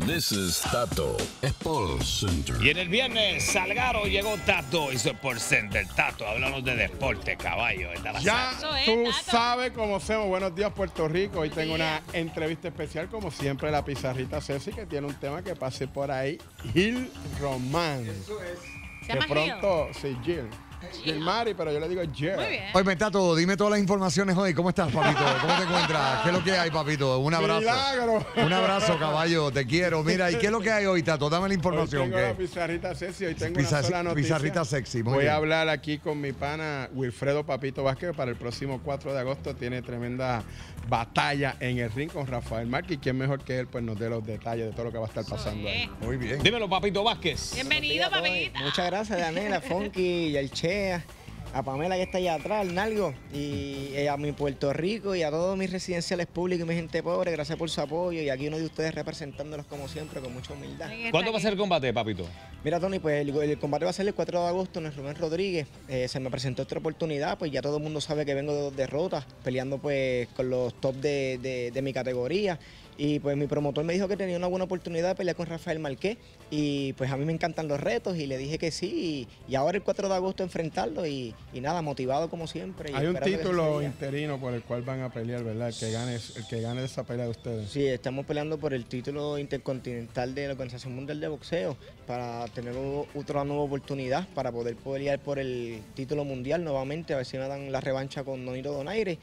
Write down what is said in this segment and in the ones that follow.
This is Tato Sports Center. Y en el viernes, Salgado llegó Tato y su Sports Center. Tato, hablamos de deporte, caballo. Ya tú sabes cómo hacemos. Buenos días, Puerto Rico. Hoy tengo una entrevista especial, como siempre, la pizarrita Ceci, que tiene un tema que pase por ahí. Gil Román. Eso es. Que pronto, sí, Gil. Gilmari, pero yo le digo Gil. Muy bien. Oye, Tato, dime todas las informaciones hoy. ¿Cómo estás, papito? ¿Cómo te encuentras? ¿Qué es lo que hay, papito? Un abrazo. ¡Milagro! Un abrazo, caballo. Te quiero. Mira, ¿y qué es lo que hay hoy, Tato? Dame la información. Hoy tengo ¿qué? la pizarrita Ceci. Hoy tengo una sola noticia. Pizarrita sexy. Muy Voy bien. a hablar aquí con mi pana Wilfredo Papito Vázquez, que para el próximo 4 de agosto tiene tremenda batalla en el ring con Rafael Márquez. Y quién mejor que él, pues nos dé los detalles de todo lo que va a estar pasando ahí. Muy bien. Dímelo, Papito Vázquez. Bienvenido, papita. Muchas gracias, Daniela, Fonky y al Chea, a Pamela que está allá atrás, el Nalgo, y a mi Puerto Rico y a todos mis residenciales públicos y mi gente pobre. Gracias por su apoyo y aquí uno de ustedes representándolos como siempre con mucha humildad. ¿Cuándo va a ser el combate, Papito? Mira, Tony, pues el combate va a ser el 4 de agosto en el Rubén Rodríguez. Se me presentó otra oportunidad, pues ya todo el mundo sabe que vengo de 2 derrotas, peleando pues con los top de mi categoría. Y pues mi promotor me dijo que tenía una buena oportunidad de pelear con Rafael Márquez. Y pues a mí me encantan los retos y le dije que sí. Y ahora el 4 de agosto enfrentarlo y nada, motivado como siempre. Y Hay un esperando que título ese día. interino por el cual van a pelear, ¿verdad? El que gane esa pelea de ustedes. Sí, estamos peleando por el título intercontinental de la Organización Mundial de Boxeo para tener otra nueva oportunidad para poder pelear por el título mundial nuevamente, a ver si me dan la revancha con Nonito Donaire.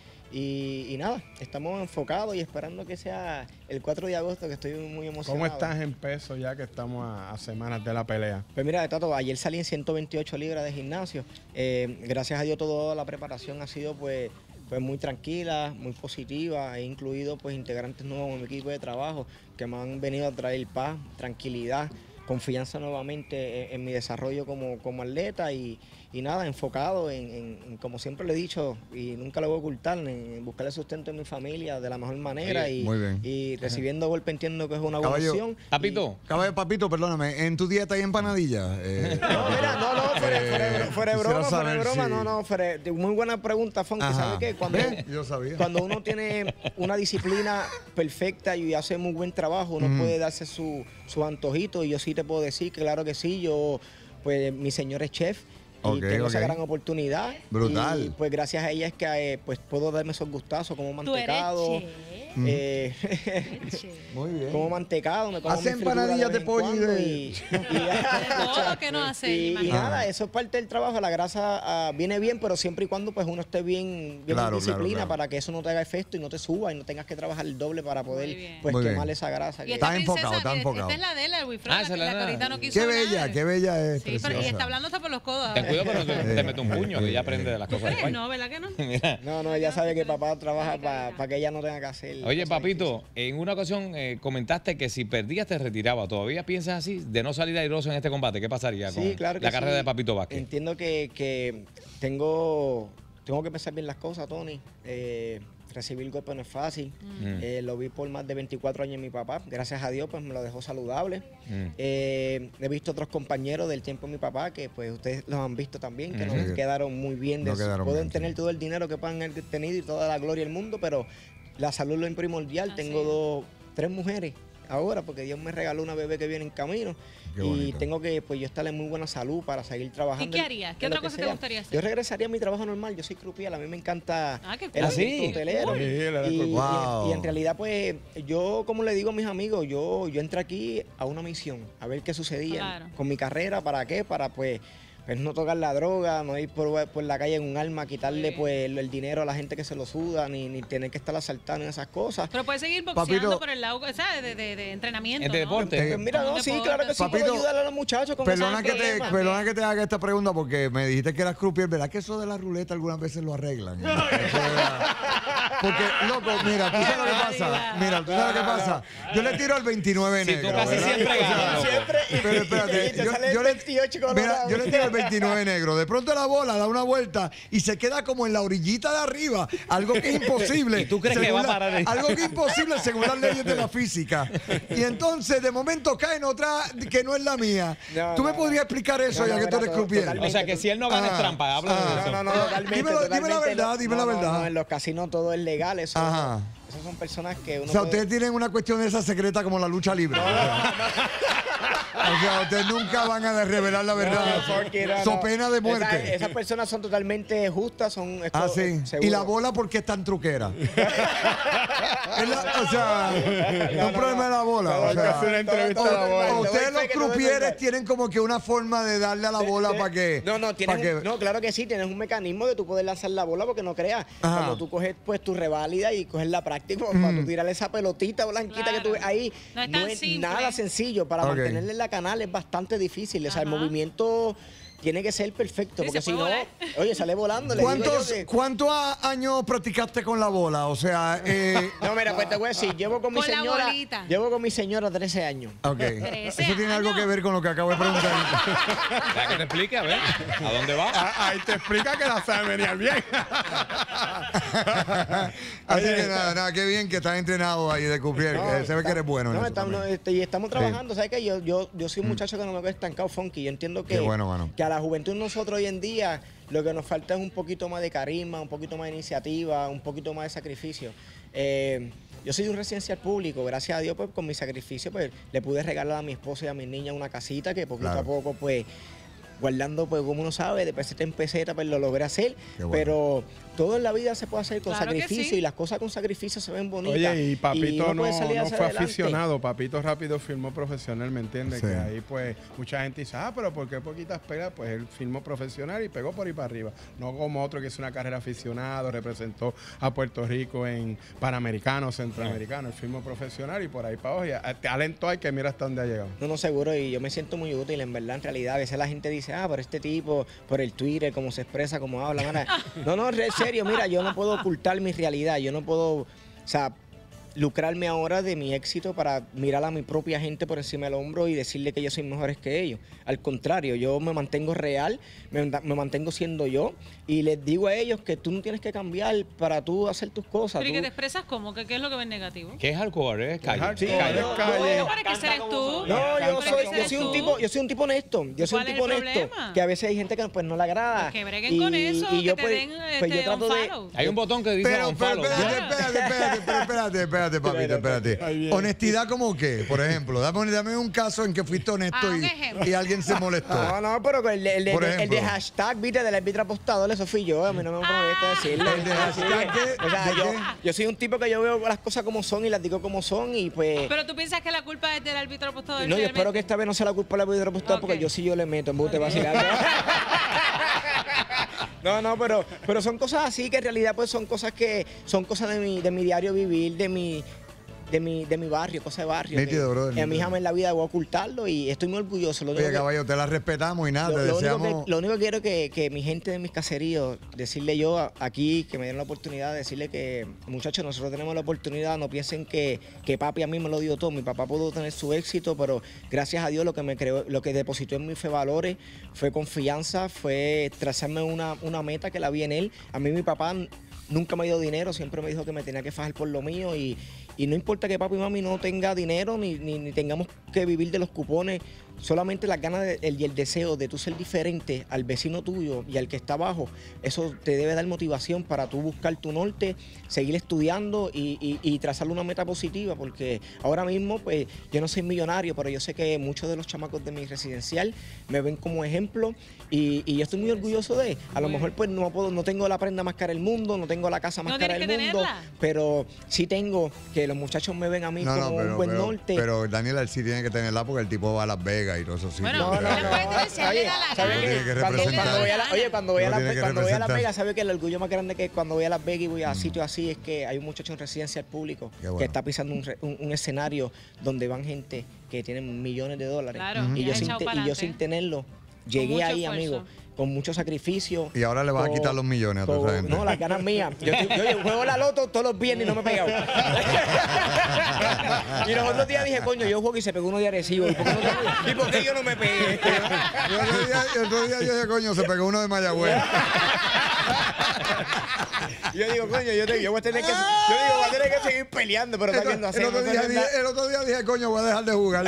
Y nada, estamos enfocados y esperando que sea el 4 de agosto, que estoy muy emocionado. ¿Cómo estás en peso ya que estamos a semanas de la pelea? Pues mira, Tato, ayer salí en 128 libras de gimnasio. Gracias a Dios toda la preparación ha sido pues muy tranquila, muy positiva. He incluido pues integrantes nuevos en mi equipo de trabajo que me han venido a traer paz, tranquilidad, confianza nuevamente en mi desarrollo como atleta y nada, enfocado en, como siempre le he dicho y nunca lo voy a ocultar, en buscarle sustento a mi familia de la mejor manera. Oye, y, muy bien. y recibiendo golpe entiendo que es una buena Caballo, opción. Papito. Caballo, papito, perdóname. ¿En tu dieta hay empanadilla? No, mira, fuera de broma, muy buena pregunta, Fonky. Ajá. ¿Sabe qué? Yo sabía. Cuando uno tiene una disciplina perfecta y hace muy buen trabajo, uno puede darse su antojito. Y yo sí te puedo decir que claro que sí, pues mi señor es chef. Y tengo esa gran oportunidad. Brutal. Y pues gracias a ella es que pues puedo darme esos gustazos como mantecado. Muy bien. Como mantecado, me como Hace mi fritura empanadillas de vez en pollo y cuando de... Todo lo que no hace. y imagínate. nada, eso es parte del trabajo. La grasa viene bien, pero siempre y cuando pues uno esté bien Claro, en disciplina claro. para que eso no te haga efecto y no te suba y no tengas que trabajar el doble para Muy poder bien. pues Muy quemar bien. esa grasa. Y que- esta Está enfocado, princesa, está enfocado. Esta es la de él, el Wilfredo, Ah, esa es la la que de ahorita él. no quiso Qué hablar. bella es, Sí, pero y preciosa. está hablando hasta por los codos. Ten cuidado, pero te mete un puño, que ella aprende de las cosas del país. No, ¿verdad que no? No, ella sabe que papá trabaja para que ella no tenga que hacer. Oye, cosas Papito, en una ocasión comentaste que si perdías te retiraba. ¿Todavía piensas así? De no salir airoso en este combate, ¿qué pasaría con Sí, claro que la carrera sí. de Papito Vázquez? Entiendo que tengo que pensar bien las cosas, Tony. Recibir golpe no es fácil. Lo vi por más de 24 años en mi papá. Gracias a Dios, pues me lo dejó saludable. He visto otros compañeros del tiempo de mi papá que pues ustedes los han visto también, que no quedaron muy bien. No quedaron Pueden bien, tener sí. todo el dinero que puedan haber tenido y toda la gloria del mundo, pero la salud es lo primordial. Así Tengo 3 mujeres ahora porque Dios me regaló una bebé que viene en camino. Qué Y bonito. tengo que pues yo estar en muy buena salud para seguir trabajando. ¿Y qué harías? ¿Qué en lo otra cosa te sea. gustaría hacer? Yo regresaría a mi trabajo normal. Yo soy crupial, a mí me encanta Ah, qué el cool. ¿Ah, sí? aspecto hotelero. Sí, él era Y, cool. Wow. y en realidad, pues, yo, como le digo a mis amigos, yo entré aquí a una misión, a ver qué sucedía Claro. con mi carrera. ¿Para qué? Para, pues no tocar la droga, no ir por la calle en un arma, quitarle Sí. pues el dinero a la gente que se lo suda, ni tener que estar asaltando en esas cosas. Pero puedes seguir boxeando Papito. por el lado, ¿sabes? De entrenamiento. De ¿no? deporte. Pues mira, Como no, un sí, deporte. claro que sí, Papito, puedo ayudar a los muchachos con Perdona ese que, problema. perdona que te haga esta pregunta porque me dijiste que eras croupier, ¿verdad? Que eso de la ruleta algunas veces lo arreglan. Eso era- Porque, loco, mira, tú sabes lo que pasa. Mira, tú sabes lo que pasa. Yo le tiro al 29 Sí, tú negro. casi ¿verdad? siempre ganas, loco. Siempre. Pero espérate, Te sale el 28 mira, colorado. yo le tiro el 29 negro. De pronto la bola da una vuelta y se queda como en la orillita de arriba. Algo que es imposible. ¿Y tú crees que según va a parar ahí? Algo que es imposible según las leyes de la física. Y entonces de momento cae en otra que no es la mía. No, ¿Tú me no, podrías explicar eso no, ya no, que tú eres mira, croupier? totalmente. O sea, que si él no gana es trampa, habla de eso. No, totalmente. Dime la totalmente. verdad, dime la verdad. No, en los casinos todo es legal, eso, Ajá. esas son personas que uno O sea, puede- ustedes tienen una cuestión de esa secreta como la lucha libre. O sea, ustedes nunca van a revelar la verdad. No, porque no, So no. pena de muerte. Esas personas son totalmente justas, son... Ah, sí. seguro. ¿Y la bola por qué es tan truquera? O sea, no es un problema de la bola. O Hay que sea, hacer una entrevista a la bola. ustedes los crupieres tienen como que una forma de darle a la bola para que... No, pa' que- no, claro que sí, tienes un mecanismo de tú poder lanzar la bola porque no creas. Ajá. Cuando tú coges pues tu reválida y coges la práctica para tú tirarle esa pelotita blanquita que tú ves ahí, No es tan es simple. nada sencillo. Para Ok. mantenerle en la canal es bastante difícil. O sea, el Ajá. movimiento tiene que ser perfecto Sí, porque se si no, puede oye, sale volando. le digo yo que- ¿Cuántos años practicaste con la bola? O sea, No, mira, pues te voy a decir, llevo con mi Con la señora, bolita. llevo con mi señora 13 años. ok. 13 Eso tiene algo años. que ver con lo que acabo de preguntar. Ya que te explique, a ver, ¿a dónde va? Ahí te explica que la sabe venir bien. Así que nada, qué bien que estás entrenado ahí de Cupier. que se ve que eres bueno en No, eso estamos, también. y estamos trabajando. ¿Sabes qué? Yo soy un muchacho que no me quedo estancado, funky. Yo entiendo que, Qué bueno, mano. que a la juventud nosotros hoy en día lo que nos falta es un poquito más de carisma, un poquito más de iniciativa, un poquito más de sacrificio. Yo soy de un residencial público, gracias a Dios, pues con mi sacrificio, pues le pude regalar a mi esposa y a mis niñas una casita que poquito Claro. a poco, pues, guardando, pues, como uno sabe, de peseta en peseta, pues lo logré hacer. Qué bueno. Pero todo en la vida se puede hacer con Claro que sacrificio sí. y las cosas con sacrificio se ven bonitas. Oye, y Papito uno no, puede salir no hacia fue adelante. aficionado. Papito rápido firmó profesional, ¿me entiendes? Sí. Que ahí, pues, mucha gente dice, pero ¿por qué poquitas pegas? Pues él firmó profesional y pegó por ahí para arriba. No como otro que hizo una carrera aficionado, representó a Puerto Rico en Panamericano, Centroamericano. Él firmó profesional y por ahí para abajo. Y talento hay que mira hasta dónde ha llegado. No, seguro, y yo me siento muy útil, en verdad, en realidad. A veces la gente dice, pero este tipo, por el Twitter, cómo se expresa, cómo habla. Mira. No, en serio, mira, yo no puedo ocultar mi realidad, yo no puedo, o sea, lucrarme ahora de mi éxito para mirar a mi propia gente por encima del hombro y decirle que yo soy mejor que ellos. Al contrario, yo me mantengo real, me mantengo siendo yo y les digo a ellos que tú no tienes que cambiar para tú hacer tus cosas. Pero ¿y que Tú- te expresas cómo? ¿Qué es lo que ves negativo? ¿Qué es hardcore? ¿Es calle? Sí, Calle. es calle. No, para que seres tú. No, Pero que seres tú. yo soy un tipo honesto. Yo soy un ¿Cuál es tipo el honesto. problema? Que a veces hay gente que pues no le agrada. Pues que breguen con eso, que yo, te pues, den pues, yo trato de. unfollow. Hay un botón que dice Pero unfollow. espérate, papito, espérate. Ahí viene. Honestidad como qué, por ejemplo. Dame un caso en que fuiste honesto Un ejemplo. y alguien se molestó. No, pero el de Por el de ejemplo. hashtag, viste, del árbitro apostador, eso fui yo. A mí no me molesta decirlo. ¿El de hashtag qué? O sea, ¿De qué? yo soy un tipo que yo veo las cosas como son y las digo como son y pues. Pero tú piensas que la culpa es del árbitro apostador. No, yo espero que esta vez no sea la culpa del árbitro apostador Ok. porque yo le meto en bote vacilando. No, pero son cosas así que en realidad pues son cosas de mi diario vivir, de mi barrio, cosas de barrio. Nítido, que- brother, que a mí nítido. jamás en la vida voy a ocultarlo y estoy muy orgulloso. Lo único Oye, que- caballo, te la respetamos y nada, te deseamos... lo único que quiero es que mi gente de mis caseríos, decirle yo aquí, que me dieron la oportunidad, decirle que, muchachos, nosotros tenemos la oportunidad, no piensen que papi a mí me lo dio todo. Mi papá pudo tener su éxito, pero gracias a Dios lo que me creó, lo que depositó en mí fue valores, fue confianza, fue trazarme una meta que la vi en él. A mí mi papá nunca me dio dinero, siempre me dijo que me tenía que fajar por lo mío y no importa que papi y mami no tenga dinero ni tengamos que vivir de los cupones, solamente las ganas y el deseo de tú ser diferente al vecino tuyo y al que está abajo, eso te debe dar motivación para tú buscar tu norte, seguir estudiando y trazarle una meta positiva, porque ahora mismo pues yo no soy millonario, pero yo sé que muchos de los chamacos de mi residencial me ven como ejemplo y yo estoy muy orgulloso de. A lo Muy mejor pues no tengo la prenda más cara del mundo, no tengo la casa más No cara tienes del que mundo, tenerla. pero sí tengo que los muchachos me ven a mí como un buen norte. pero Daniel él sí tiene que tenerla porque el tipo va a Las Vegas y todo eso sí. Bueno, No, no, él no. puede tener si a él le da la ¿Sabe gana. qué? Tiene que Cuando representar. voy a la- oye, cuando voy a Lo tiene que Las representar. Vegas, sabe que el orgullo más grande que cuando voy a Las Vegas y voy a sitios así es que hay un muchacho en residencia público Qué bueno. que está pisando un escenario donde van gente que tienen millones de dólares. Claro, y, y yo has sin, echado te- y yo pa'lante. sin tenerlo, llegué mucho ahí, esfuerzo. amigo, con mucho sacrificio. Y ahora le vas a quitar los millones a toda esa gente. No, las ganas mías. Yo juego la loto todos los viernes y no me he pegado. Y los otros días dije, coño, yo juego y se pegó uno de Arecibo. ¿Y por qué yo no me pegué? Y el otro día yo dije, coño, se pegó uno de Mayagüez. Yo digo, coño, yo voy a tener que seguir peleando, pero está viendo así. El otro día dije, coño, voy a dejar de jugar.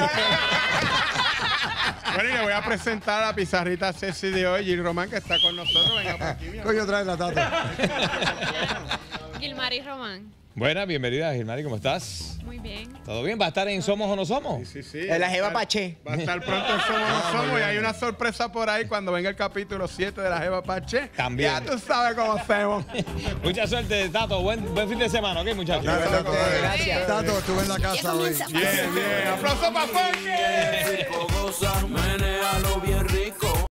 Bueno, y le voy a presentar a la pizarrita sexy de hoy, Gil Román, que está con nosotros. Venga por aquí, mi amor. Coño, trae la tata. Gilmar Gilmari Román. Buena, bienvenida, Gilmari, ¿cómo estás? Muy bien. ¿Todo bien? ¿Va a estar en Somos o No Somos? Sí, sí. La Jeva Pache. Va a estar pronto en Somos No Somos y hay una sorpresa por ahí cuando venga el capítulo 7 de la Jeva Pache. También. Ya tú sabes cómo hacemos. Mucha suerte, Tato. Buen fin de semana, ¿ok, muchachos? Gracias, Tato. Gracias. Tato, estuve en la casa hoy. Bien, bien. Aplauso para Funky. Menéalo bien rico.